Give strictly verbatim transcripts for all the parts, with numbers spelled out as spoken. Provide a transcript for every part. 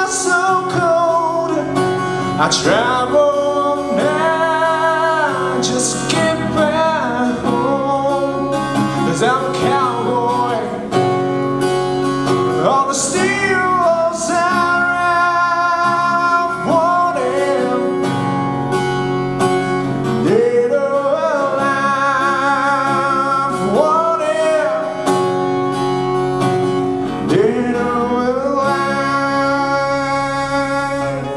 so cold. I travel now, just get back home. 'Cause I'm a cowboy on the steel walls I've wanted. Dead or alive, wanted. Dead or alive.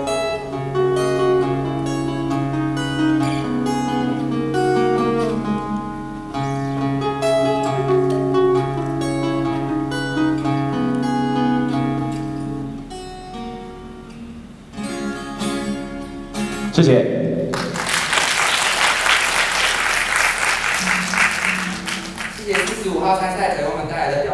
谢谢。 谢谢四十五号参赛者为我们带来的。